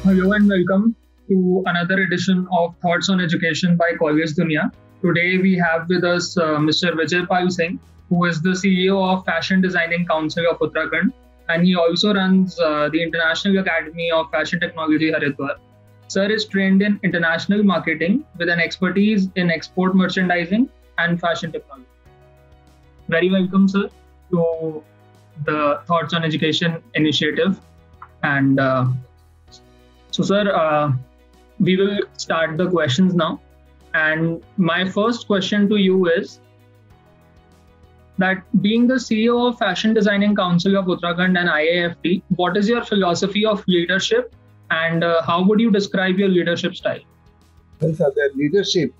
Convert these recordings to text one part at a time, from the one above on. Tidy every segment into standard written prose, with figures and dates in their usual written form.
Hello and welcome to another edition of Thoughts on Education by College Dunia. Today we have with us Mr. Vijay Pal Singh, who is the CEO of Fashion Designing Council of Uttarakhand, and he also runs the International Academy of Fashion Technology Haridwar. Sir is trained in international marketing with an expertise in export merchandising and fashion technology. Very welcome, sir, to the Thoughts on Education initiative. And so, sir, we will start the questions now. And my first question to you is that being the CEO of Fashion Designing Council of Uttarakhand and IAFT, what is your philosophy of leadership and how would you describe your leadership style? Well, sir, the leadership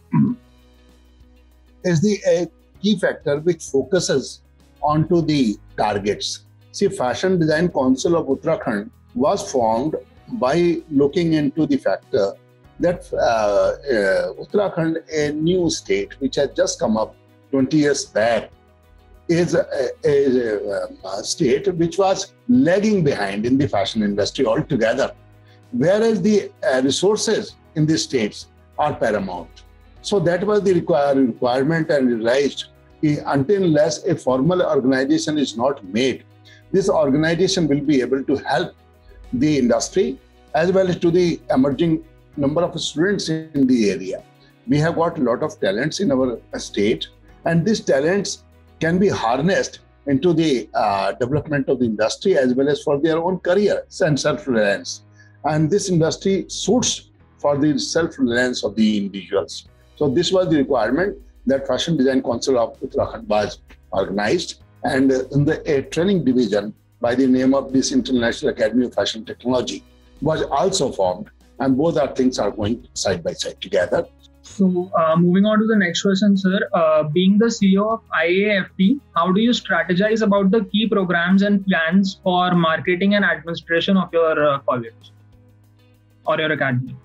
is the key factor which focuses onto the targets. See, Fashion Design Council of Uttarakhand was formed by looking into the factor that Uttarakhand, a new state which had just come up 20 years back, is a state which was lagging behind in the fashion industry altogether, whereas the resources in the states are paramount. So that was the requirement and realized until unless a formal organization is not made, this organization will be able to help the industry as well as to the emerging number of students in the area. We have got a lot of talents in our state, and these talents can be harnessed into the development of the industry as well as for their own career and self-reliance. And this industry suits for the self-reliance of the individuals. So this was the requirement that Fashion Design Council of Uttarakhand was organized, and in a training division by the name of this International Academy of Fashion Technology was also formed, and both our things are going side by side together. So moving on to the next question, sir, being the CEO of IAFT, how do you strategize about the key programs and plans for marketing and administration of your college or your academy?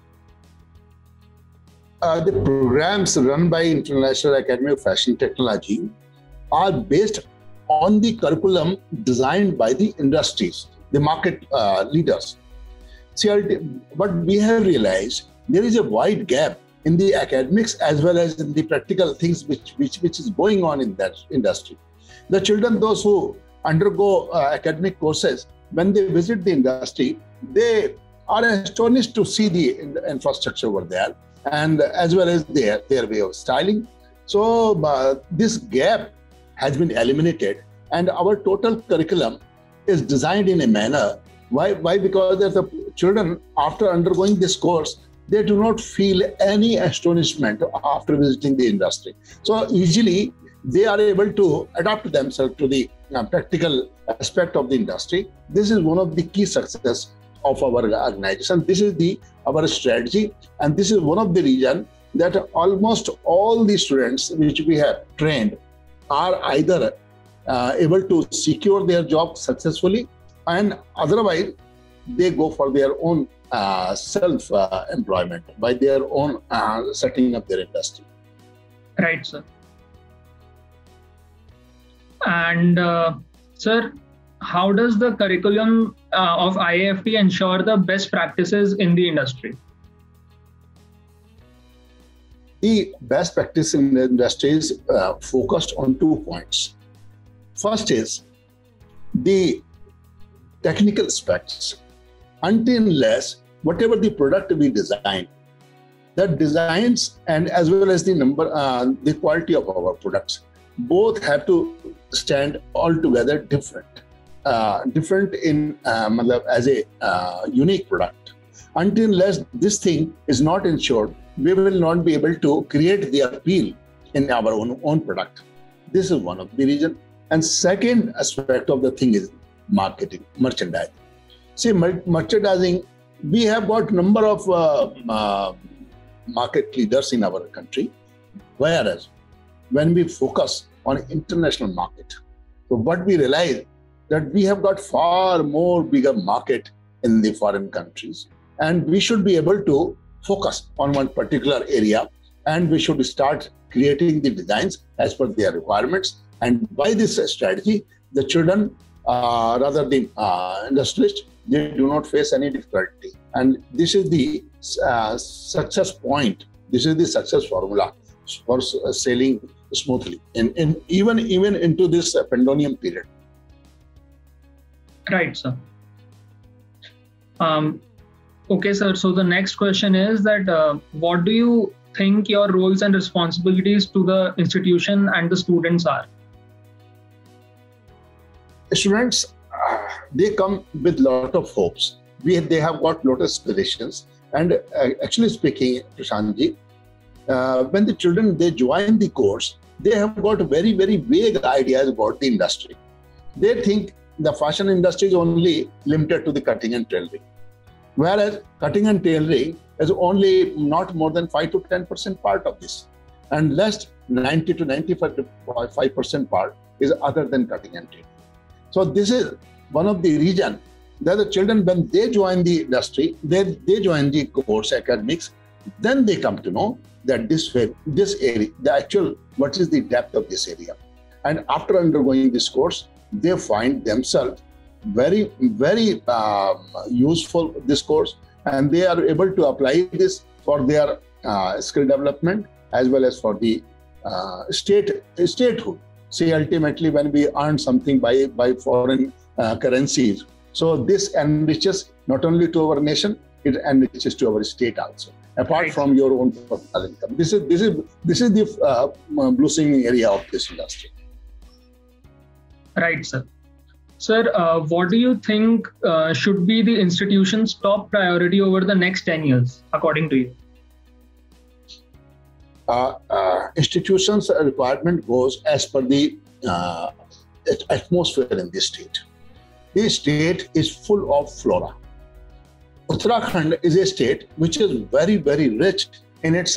The programs run by International Academy of Fashion Technology are based on the curriculum designed by the industries, the market leaders. See, what we have realized, there is a wide gap in the academics as well as in the practical things which is going on in that industry. The children, those who undergo academic courses, when they visit the industry, they are astonished to see the infrastructure over there, and as well as their way of styling. So this gap has been eliminated, and our total curriculum is designed in a manner. Why? Because the children, after undergoing this course, they do not feel any astonishment after visiting the industry. So easily they are able to adapt themselves to the practical aspect of the industry. This is one of the key success of our organization. This is our strategy, and this is one of the reasons that almost all the students which we have trained are either able to secure their job successfully, and otherwise they go for their own self-employment by their own setting up their industry. Right, sir. And sir, how does the curriculum of IAFT ensure the best practices in the industry? The best practice in the industry is focused on 2 points. First is the technical specs. Until unless whatever the product we design, the designs and as well as the quality of our products, both have to stand altogether different in as a unique product. Until unless this thing is not ensured, we will not be able to create the appeal in our own product. This is one of the reasons. And second aspect of the thing is marketing, merchandising. See, merchandising, we have got number of market leaders in our country, whereas when we focus on international market, so what we realize that we have got far more bigger market in the foreign countries, and we should be able to focus on one particular area, and we should start creating the designs as per their requirements. And by this strategy, the children, rather the industrialists, they do not face any difficulty. And this is the success point. This is the success formula for sailing smoothly, even into this pandemic period. Right, sir. Okay, sir. So the next question is that what do you think your roles and responsibilities to the institution and the students are? Students, they come with lot of hopes. They have got lot of aspirations. And actually speaking, Prashantji, when the children, they join the course, they have got very, very vague ideas about the industry. They think the fashion industry is only limited to the cutting and tailoring. Whereas cutting and tailoring is only not more than 5 to 10% part of this. And less 90 to 95% part is other than cutting and tailoring. So this is one of the reasons that the children, when they join the industry, they join the course academics, then they come to know that this area, the actual, what is the depth of this area. And after undergoing this course, they find themselves very, very useful, this course, and they are able to apply this for their skill development as well as for the statehood. See, ultimately, when we earn something by foreign currencies, so this enriches not only to our nation, it enriches to our state also, apart from your own personal income. This is the blossoming area of this industry. Right, sir. Sir, what do you think should be the institution's top priority over the next 10 years, according to you? Institutions' requirement goes as per the atmosphere in the state. The state is full of flora. Uttarakhand is a state which is very, very rich in its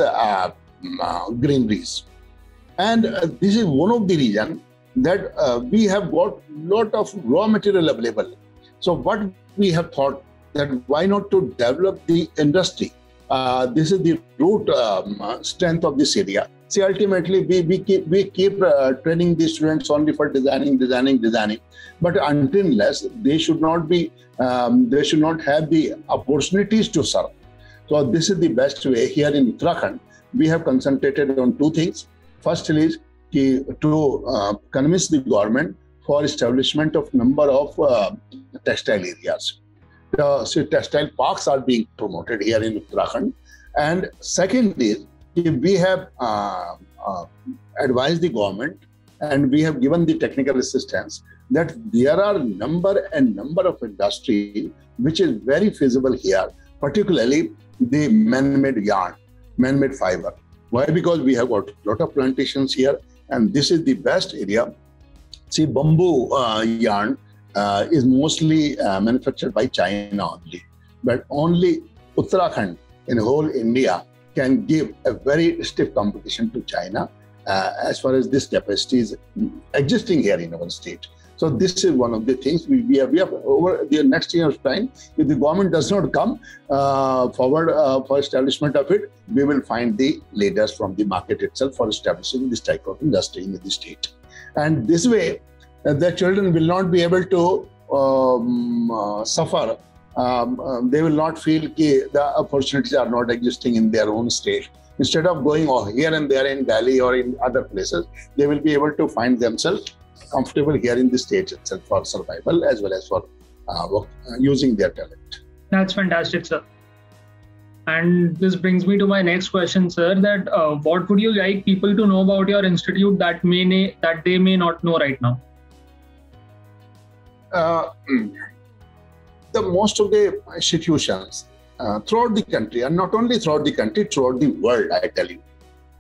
greeneries. And this is one of the reasons that we have got lot of raw material available. So what we have thought that why not to develop the industry? This is the root strength of this area. See, ultimately, we keep training the students only for designing. But until unless they should not be, they should not have the opportunities to serve. So this is the best way. Here in Uttarakhand, we have concentrated on two things. First is to convince the government for establishment of number of textile areas. So textile parks are being promoted here in Uttarakhand. And second is, we have advised the government and we have given the technical assistance that there are number of industries which is very feasible here, particularly the man-made yarn, man-made fiber. Why? Because we have got a lot of plantations here and this is the best area. See, bamboo yarn is mostly manufactured by China only, but only Uttarakhand in whole India can give a very stiff competition to China as far as this capacity is existing here in our state. So this is one of the things we have over the next year's time. If the government does not come forward for establishment of it, we will find the leaders from the market itself for establishing this type of industry in the state. And this way, the children will not be able to suffer. They will not feel that the opportunities are not existing in their own state. Instead of going here and there in Delhi or in other places, they will be able to find themselves comfortable here in the state itself for survival as well as for using their talent. That's fantastic, sir. And this brings me to my next question, sir, that what would you like people to know about your institute that they may not know right now? The most of the institutions throughout the country, and not only throughout the country, throughout the world, I tell you,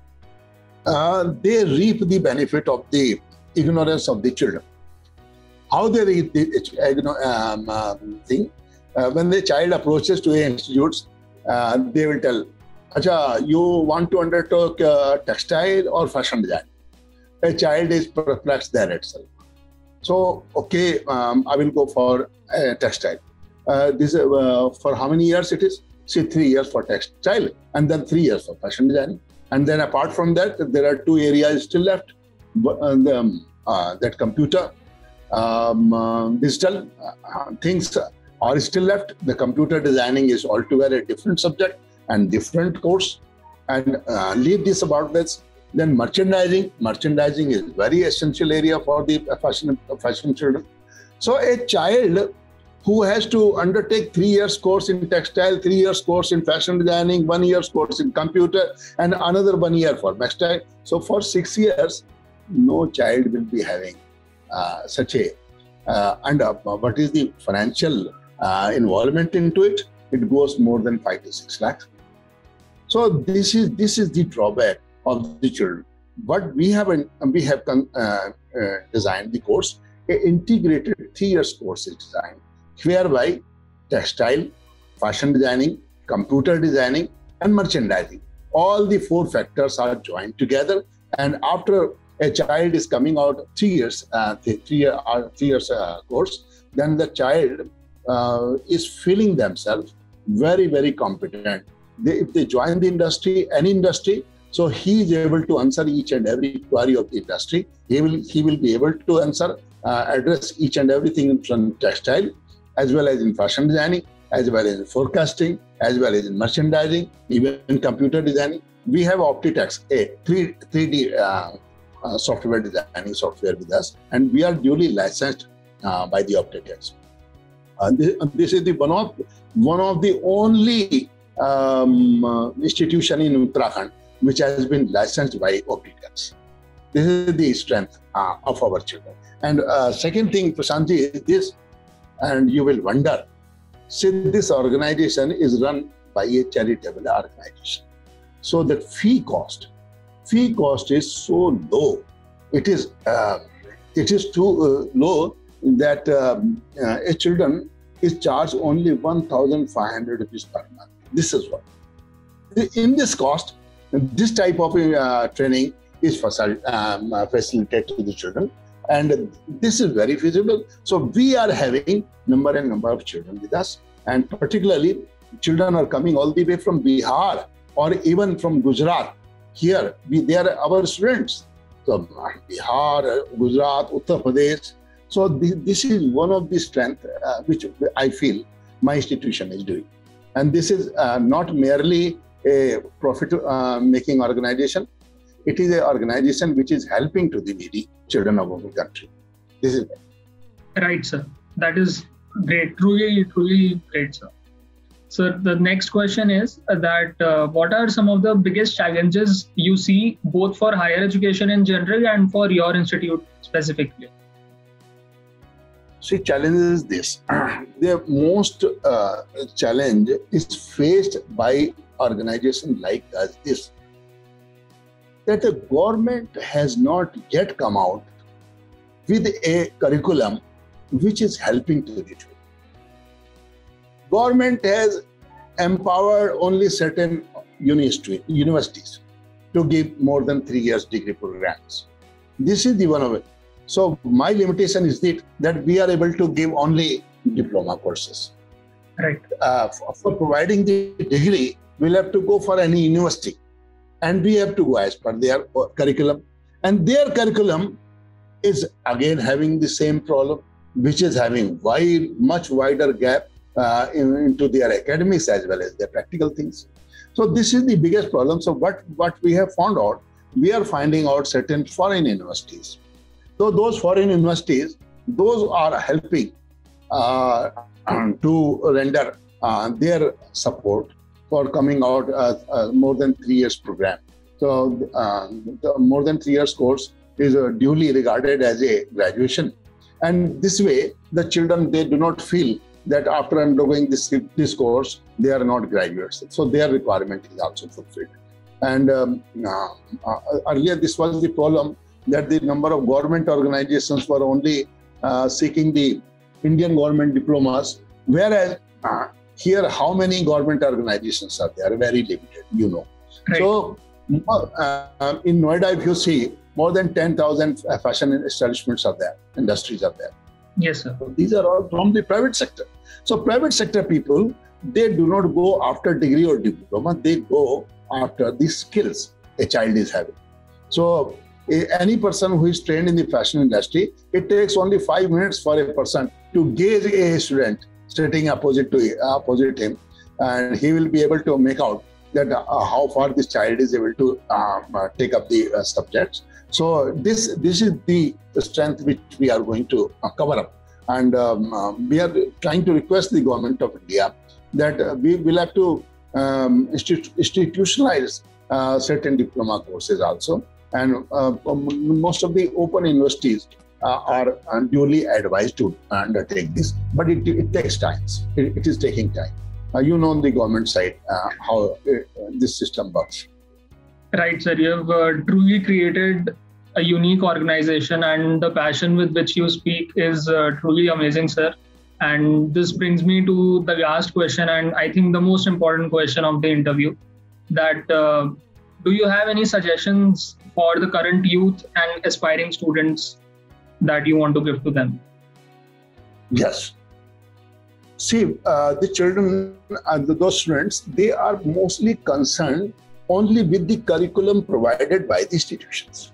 they reap the benefit of the ignorance of the children. How they reap the thing? When the child approaches to the institutes, they will tell, Acha, you want to undertake textile or fashion design? A child is perplexed there itself. So, okay, I will go for textile. This for how many years it is? Say 3 years for textile and then 3 years for fashion design. And then apart from that, there are 2 areas still left. That computer, digital things or still left. The computer designing is altogether a different subject and different course. And leave this about this. Then merchandising. Merchandising is very essential area for the fashion children. So a child who has to undertake 3 years course in textile, 3 years course in fashion designing, 1 year course in computer, and another 1 year for textile. So for 6 years, no child will be having such a, what is the financial involvement into it? It goes more than 5 to 6 lakhs. So this is the drawback of the children. But we have designed the course, an integrated 3 years course is designed, whereby textile, fashion designing, computer designing, and merchandising, all the 4 factors are joined together. And after a child is coming out 3 years, 3 years course, then the child is feeling themselves very, very competent. If they join the industry, any industry, so he is able to answer each and every query of the industry. He will be able to answer, address each and everything from textile, as well as in fashion designing, as well as in forecasting, as well as in merchandising, even in computer designing. We have Optitex, a 3D software designing software with us, and we are duly licensed by the Optitex. This is the one of the only institution in Uttarakhand which has been licensed by Optitex. This is the strength of our children. And second thing, Prashantji, is this, and you will wonder, see, this organization is run by a charitable organization. So the fee cost is so low. It is too low that a children is charged only 1,500 rupees per month. This is what. In this cost, this type of training is facilitated to the children, and this is very feasible. So we are having number of children with us, and particularly children are coming all the way from Bihar or even from Gujarat. Here, they are our students. So Bihar, Gujarat, Uttar Pradesh. So this is one of the strengths which I feel my institution is doing. And this is not merely a profit-making organization. It is an organization which is helping to the needy children of our country. This is right, sir. That is great. Truly, truly great, sir. So the next question is that what are some of the biggest challenges you see both for higher education in general and for your institute specifically? See, challenge is this. The most challenge is faced by organizations like us is that the government has not yet come out with a curriculum which is helping to the children. Government has empowered only certain universities to give more than 3 years degree programs. This is the one of it. So my limitation is that we are able to give only diploma courses. Right. For providing the degree, we'll have to go for any university, and we have to go as per their curriculum. And their curriculum is again having the same problem, which is having much wider gap into their academics as well as their practical things. So this is the biggest problem. So what we have found out, we are finding out certain foreign universities. So those foreign universities, those are helping to render their support for coming out more than 3 years program. So the more than 3 years course is duly regarded as a graduation. And this way, the children, they do not feel that after undergoing this course, they are not graduates. So their requirement is also fulfilled. And earlier, this was the problem, that the number of government organizations were only seeking the Indian government diplomas, whereas here, how many government organizations are there? Very limited, you know. Right. So in Noida, if you see, more than 10,000 fashion establishments are there, industries are there. Yes, sir. So these are all from the private sector. So private sector people, they do not go after degree or diploma, they go after the skills a child is having. So any person who is trained in the fashion industry, it takes only 5 minutes for a person to gauge a student. sitting opposite him, and he will be able to make out that how far this child is able to take up the subjects. So this is the strength which we are going to cover up, and we are trying to request the government of India that we will have to institutionalize certain diploma courses also, and most of the open universities are duly advised to undertake this, but it takes time. It is taking time. You know, on the government side, how this system works. Right, sir. You have truly created a unique organization, and the passion with which you speak is truly amazing, sir. And this brings me to the last question, and I think the most important question of the interview, that do you have any suggestions for the current youth and aspiring students that you want to give to them? Yes. See, the children and those students, they are mostly concerned only with the curriculum provided by the institutions.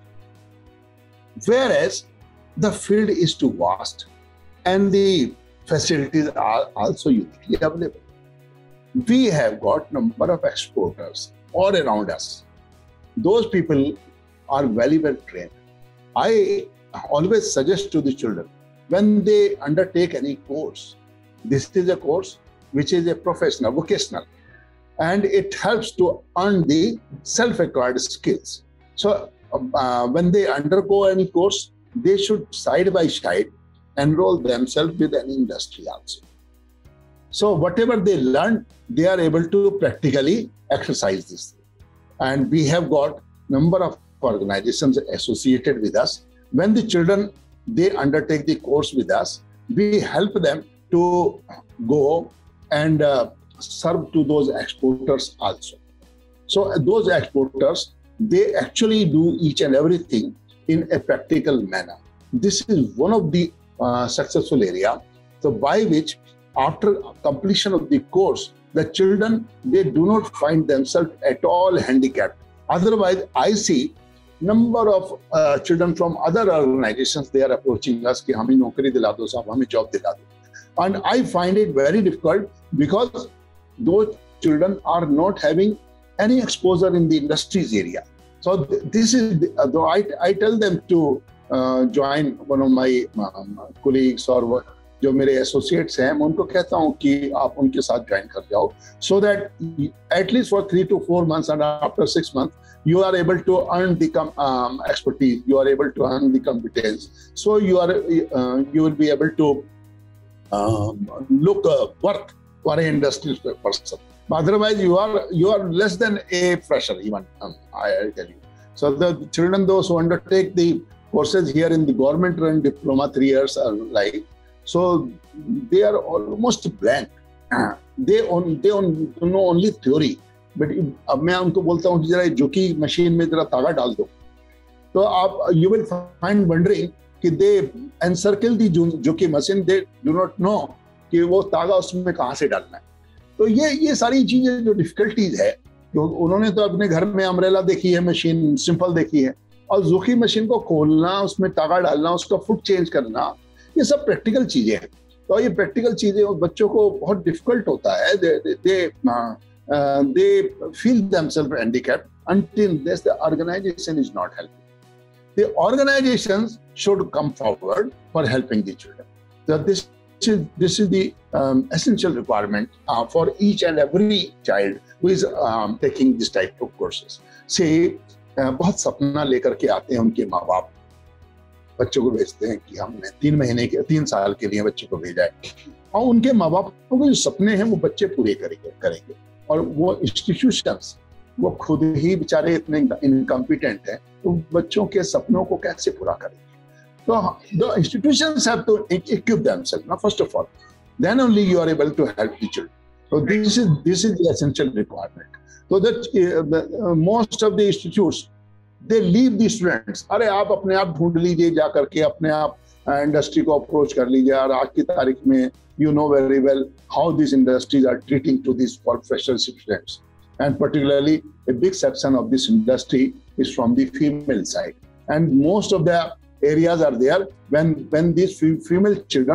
Whereas the field is too vast and the facilities are also uniquely available. We have got number of exporters all around us. Those people are very well trained. I always suggest to the children, when they undertake any course, this is a course which is a professional, vocational, and it helps to earn the self-acquired skills. So when they undergo any course, they should side by side enroll themselves with an industry also. So whatever they learn, they are able to practically exercise this. And we have got number of organizations associated with us. When the children, they undertake the course with us, we help them to go and serve to those exporters also. So those exporters, they actually do each and everything in a practical manner. This is one of the successful area. So by which, after completion of the course, the children, they do not find themselves at all handicapped. Otherwise, I see number of children from other organizations, they are approaching us कि हमें नौकरी दिला दो साहब, हमें job दिला दो. And I find it very difficult because those children are not having any exposure in the industries area. So this is, though I tell them to join one of my colleagues or जो मेरे associates हैं, मैं उनको कहता हूँ कि आप उनके साथ join कर जाओ, so that at least for 3 to 4 months and after 6 months, you are able to earn the expertise, you are able to earn the competence. So you will be able to work for an industrial person. Otherwise, you are less than a fresher even. I tell you. So the children, those who undertake the courses here in the government-run diploma 3 years are like, so they are almost blank. They know only theory. But अब मैं उनको बोलता हूँ कि जरा जोकी machine में जरा तागा डाल दो, तो आप you will find wondering कि they encircle the जोकी machine, they do not know कि वो तागा उसमें कहाँ से डालना है. तो ये सारी चीजें जो डिफिकल्टीज है, तो उन्होंने तो अपने घर में अम्ब्रेला देखी है, मशीन सिंपल देखी है, और जोकी मशीन को खोलना, उसमें तागा डालना, उसका फुट चेंज करना, ये सब प्रैक्टिकल चीजें हैं. तो ये प्रैक्टिकल चीजें बच्चों को बहुत डिफिकल्ट होता है. They feel themselves handicapped until the organization is not helping. The organizations should come forward for helping the children. So this is the essential requirement for each and every child who is taking this type of courses. Say, बहुत सपना लेकर के आते हैं उनके माँ बाप, बच्चों को भेजते हैं कि हमने 3 साल के लिए बच्चे को भेजा है, और उनके माँ बाप को जो सपने हैं वो बच्चे पूरे करेंगे. और वो इंस्टीट्यूशंस, वो खुद ही बेचारे इतने इनकम्पिटेंट हैं, तो बच्चों के सपनों को कैसे पूरा करेंगे? तो the institutions have to equip themselves, first of all. Then only you are able to help the children. So this is the essential requirement. So that most of the institutes, they leave the students. अरे आप अपने आप ढूंढ लीजिए, जा करके अपने आप इंडस्ट्री को अप्रोच कर लीजिए. और आज की तारीख में you know very well how these industries are treating to these professional students. And particularly, a big section of this industry is from the female side. And most of the areas are there when these female children,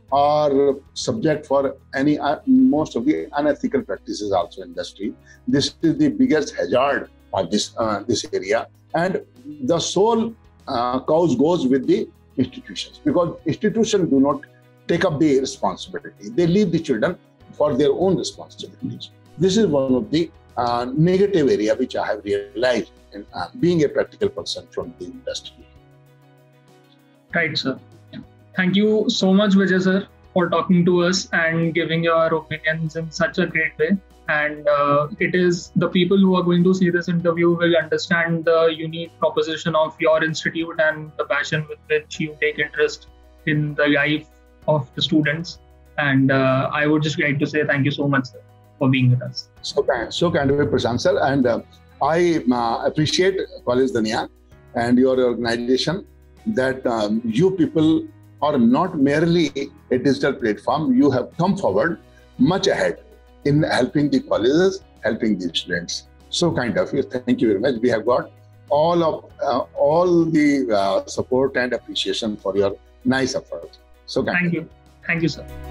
are subject for any most of the unethical practices also in industry. This is the biggest hazard of this area, and the sole cause goes with the institutions, because institutions do not take up the responsibility. They leave the children for their own responsibilities. This is one of the negative area which I have realized in being a practical person from the industry. Right, sir. Thank you so much, Vijay sir, for talking to us and giving your opinions in such a great way. And it is the people who are going to see this interview will understand the unique proposition of your institute and the passion with which you take interest in the life of the students. And I would just like to say thank you so much, sir, for being with us. So kind of a Prashant sir, and I appreciate College Danya and your organization, that you people are not merely a digital platform. You have come forward much ahead in helping the colleges, helping the students. So kind of you. Thank you very much. We have got all the support and appreciation for your nice effort. So kind Thank you. Thank you, sir.